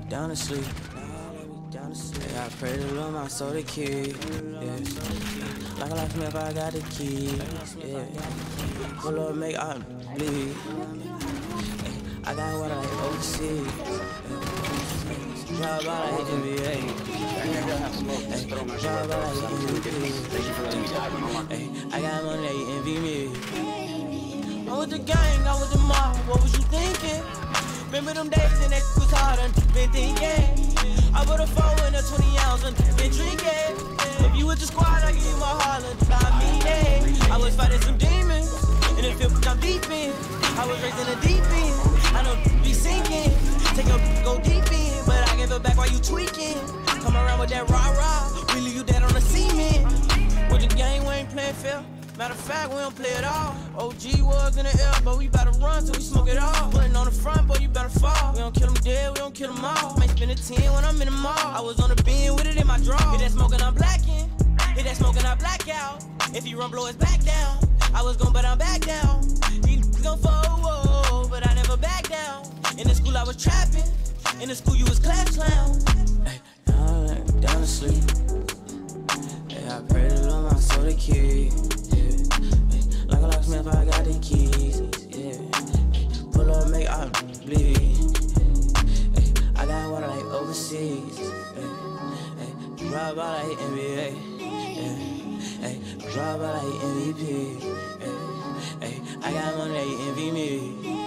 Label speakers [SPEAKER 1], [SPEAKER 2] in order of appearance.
[SPEAKER 1] down to sleep. Yeah, I pray to Lord my soul to keep. Yeah. Like a life me if I got the keys. Yeah. Good Lord make I bleed. I got what I like overseas. Drive by like NBA. Drive by like MVP. I got money, they envy me. I'm with the gang, I'm with the mob. What was you thinking? Remember them days and that was hard and been thinking. I put a 4 in a 20 ounce and been drinking. If you with the squad, I give you my Harlan. I mean it. I was fighting some demons in the field, I'm deep in. I was raised in the deep end. I know be sinking. Take a go deep in, but I give it back while you tweaking. Come around with that rah-rah, we leave you dead on the cement. With the gang, we ain't playing fair. Matter of fact, we don't play it all. OG was in the air, but we bout to run till we smoke it all. Putting on the front, boy, you better fall. We don't kill them dead, we don't kill them all. Might spend a 10 when I'm in the mall. I was on the bin with it in my draw. Hit that smoking, I'm blacking. Hit that smoking, I black out. If he run, blow his back down. I was gon' but I'm back down. He gon' fall, but I never back down. In the school, I was trapping. In the school, you was class clown. Hey, down to sleep. Yeah, I pray to Lord my soul to keep. Like a locksmith, I got the keys, yeah. Pull up, make I bleed. I got what I like overseas. Drive by like NBA. Drive by like MVP. I got money, they envy me.